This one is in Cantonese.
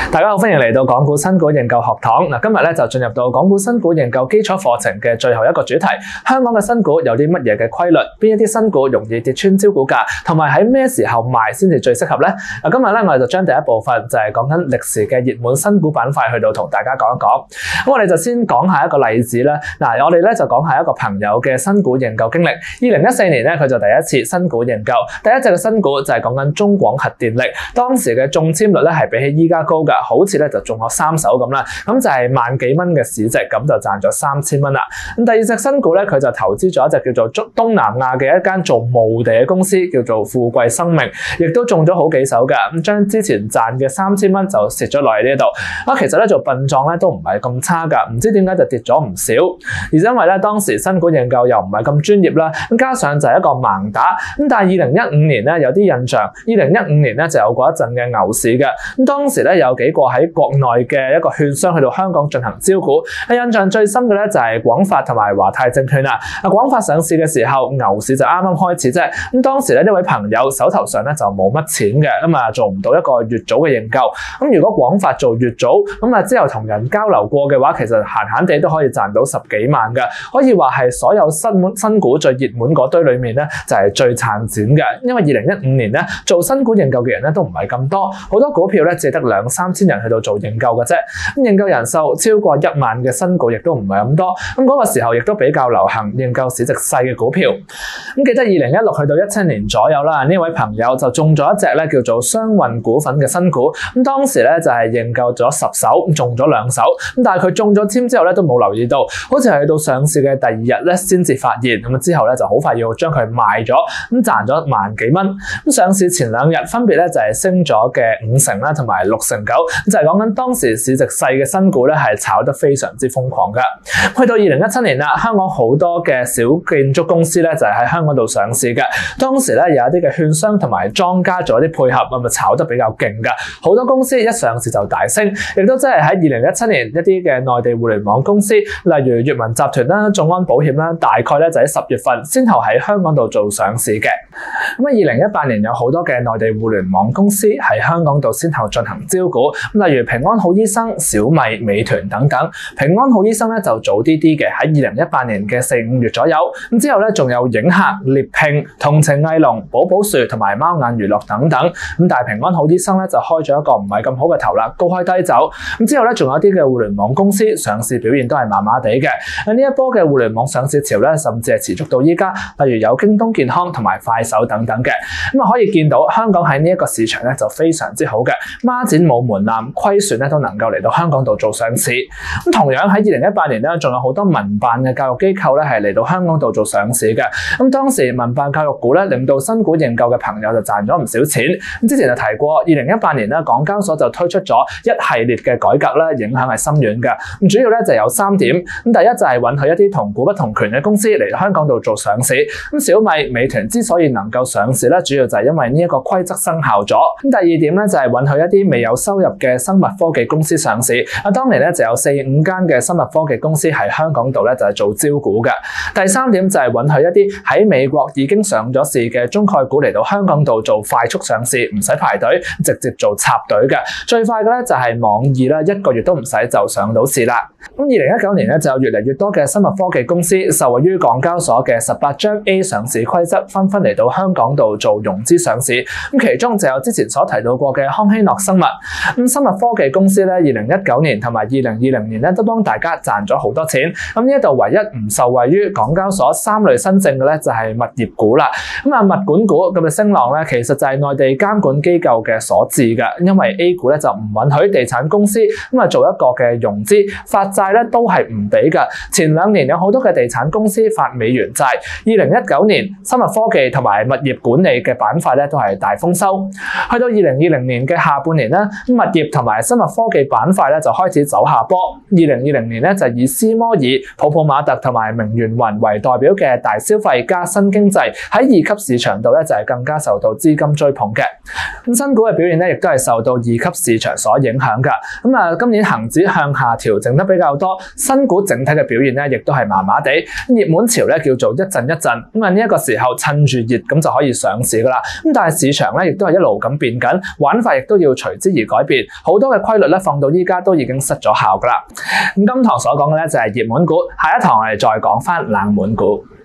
大家好，歡迎嚟到港股新股認購學堂。今日咧就進入到港股新股認購基礎課程嘅最後一個主題。香港嘅新股有啲乜嘢嘅規律？邊一啲新股容易跌穿招股價？同埋喺咩時候賣先至最適合呢？今日咧我哋就將第一部分就係講緊歷時嘅熱門新股板塊去到同大家講一講。咁我哋就先講下一個例子啦。我哋咧就講下一個朋友嘅新股認購經歷。2014年咧佢就第一次新股認購，第一隻嘅新股就係講緊中廣核電力。當時嘅中籤率咧係比起依家高噶，好似咧就中咗3手咁啦。咁就係萬幾蚊嘅市值，咁就賺咗3000蚊啦。咁第二隻新股咧，佢就投資咗一隻叫做東南亞嘅一間做墓地嘅公司，叫做富貴生命，亦都中咗好幾手噶。咁將之前賺嘅3000蚊就蝕咗落嚟呢度。其實咧做殯葬咧都唔係咁差噶，唔知點解就跌咗唔少。而因為咧當時新股認購又唔係咁專業啦，咁加上就係一個盲打。咁但係2015年咧有啲印象，2015年咧就有過一陣嘅牛市嘅。咁當時咧有幾個喺國內嘅一個券商去到香港進行招股，印象最深嘅咧就係廣發同埋華泰證券啦。廣發上市嘅時候，牛市就啱啱開始啫。咁當時咧呢位朋友手頭上咧就冇乜錢嘅，做唔到一個月組嘅認購。咁如果廣發做月組，咁之後同人交流過嘅話，其實閒閒地都可以賺到10幾萬嘅，可以話係所有新股最熱門嗰堆裏面咧就係最賺錢嘅。因為2015年咧做新股認購嘅人咧都唔係咁多，好多股票咧只得2-3千人去到做認購嘅啫。咁認購人數超過1萬嘅新股亦都唔係咁多。咁嗰個時候亦都比較流行認購市值細嘅股票。咁記得2016去到17年左右啦，呢位朋友就中咗一隻咧叫做商運股份嘅新股。咁當時咧就係認購咗10手，中咗2手。咁但係佢中咗籤之後咧都冇留意到，好似係到上市嘅第2日咧先至發現。咁之後咧就好快要將佢賣咗，咁賺咗萬幾蚊。咁上市前2日分別咧就係升咗嘅5成啦，同埋6成9，就係講緊當時市值細嘅新股咧係炒得非常之瘋狂噶。去到2017年啦，香港好多嘅小建築公司咧就係喺香港度上市嘅。當時咧有一啲嘅券商同埋莊家做一啲配合，咁炒得比較勁噶。好多公司一上市就大升，亦都真係喺2017年一啲嘅內地互聯網公司，例如閱文集團啦、眾安保險啦，大概咧就喺10月份先後喺香港度做上市嘅。咁2018年有好多嘅內地互聯網公司喺香港度先後進行招股，例如平安好醫生、小米、美團等等。平安好醫生咧就早啲嘅，喺2018年嘅4-5月左右。咁之後咧仲有影客、獵聘、同程藝龍、寶寶樹同埋貓眼娛樂等等。咁但係平安好醫生咧就開咗一個唔係咁好嘅頭啦，高開低走。咁之後咧仲有一啲嘅互聯網公司上市表現都係麻麻地嘅。呢一波嘅互聯網上市潮咧，甚至係持續到依家，例如有京東健康同埋快手等等嘅。咁可以見到香港喺呢一個市場咧就非常之好嘅，孖展冇門檻，虧損咧都能夠嚟到香港度做上市。咁同樣喺2018年咧，仲有好多民辦嘅教育機構咧係嚟到香港度做上市嘅。咁當時民辦教育股咧令到新股認購嘅朋友就賺咗唔少錢。咁之前就提過，2018年咧港交所就推出咗一系列嘅改革咧，影響係深遠嘅。咁主要咧就有3點。咁第一就係允許一啲同股不同權嘅公司嚟香港度做上市。咁小米、美團之所以能夠上市咧，主要就係因為呢一個規則生效咗。咁第二點咧就係允許一啲未有收入嘅生物科技公司上市。當年咧就有4-5間嘅生物科技公司喺香港度咧就係做招股嘅。第三點就係允許一啲喺美國已經上咗市嘅中概股嚟到香港度做快速上市，唔使排隊，直接做插隊嘅。最快嘅咧就係網易啦，1個月都唔使就上到市啦。咁2019年咧就有越嚟越多嘅生物科技公司受惠於港交所嘅18張 A 上市規則，紛紛嚟到香港度做融資上市。咁其中就有之前所提到過嘅康希諾生物。咁生物科技公司咧，2019年同埋2020年咧都幫大家賺咗好多錢。咁呢一度唯一唔受惠於港交所3類新政嘅咧就係物業股啦。咁物管股咁嘅升浪咧，其實就係內地監管機構嘅所致嘅，因為 A 股咧就唔允許地產公司做一個嘅融資，發債咧都係唔俾嘅。前2年有好多嘅地產公司發美元債。2019年生物科技同埋物業管理嘅板塊咧都係大豐收。去到2020年嘅下半年咧，物業同埋生物科技板塊咧就開始走下坡。2020年咧就以斯摩爾、泡泡瑪特同埋明源雲為代表嘅大消費加新經濟喺2級市場度咧就係更加受到資金追捧嘅。咁新股嘅表現咧亦都係受到2級市場所影響㗎。今年恒指向下調整得比較多，新股整體嘅表現咧亦都係麻麻地。熱門潮咧叫做一陣一陣。呢一個時候趁住熱咁就可以上市㗎啦。但係市場咧亦都係一路咁變緊，玩法亦都要隨之而改變。 面，好多嘅規律咧放到依家都已經失咗效噶啦。咁今堂所講嘅咧就係熱門股，下一堂我哋再講翻冷門股。